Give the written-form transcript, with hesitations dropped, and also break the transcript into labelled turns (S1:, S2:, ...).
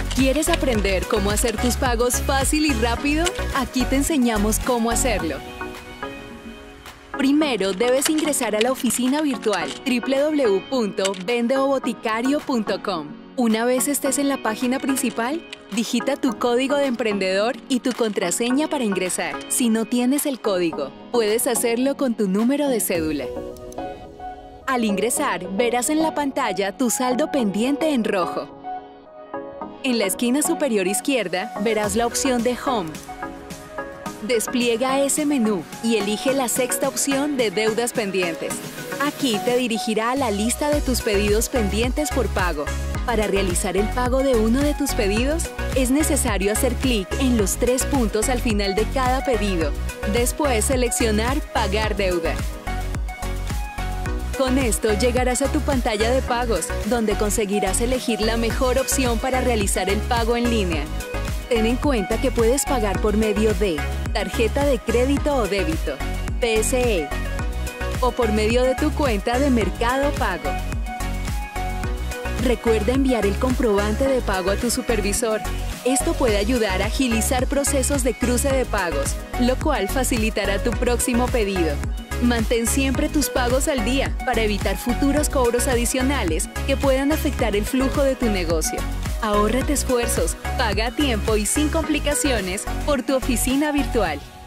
S1: ¿Quieres aprender cómo hacer tus pagos fácil y rápido? Aquí te enseñamos cómo hacerlo. Primero, debes ingresar a la oficina virtual www.vendeoboticario.com. Una vez estés en la página principal, digita tu código de emprendedor y tu contraseña para ingresar. Si no tienes el código, puedes hacerlo con tu número de cédula. Al ingresar, verás en la pantalla tu saldo pendiente en rojo. En la esquina superior izquierda, verás la opción de Home. Despliega ese menú y elige la sexta opción de Deudas pendientes. Aquí te dirigirá a la lista de tus pedidos pendientes por pago. Para realizar el pago de uno de tus pedidos, es necesario hacer clic en los 3 puntos al final de cada pedido. Después, seleccionar Pagar deuda. Con esto llegarás a tu pantalla de pagos, donde conseguirás elegir la mejor opción para realizar el pago en línea. Ten en cuenta que puedes pagar por medio de tarjeta de crédito o débito, PSE, o por medio de tu cuenta de Mercado Pago. Recuerda enviar el comprobante de pago a tu supervisor. Esto puede ayudar a agilizar procesos de cruce de pagos, lo cual facilitará tu próximo pedido. Mantén siempre tus pagos al día para evitar futuros cobros adicionales que puedan afectar el flujo de tu negocio. Ahórrate esfuerzos, paga a tiempo y sin complicaciones por tu oficina virtual.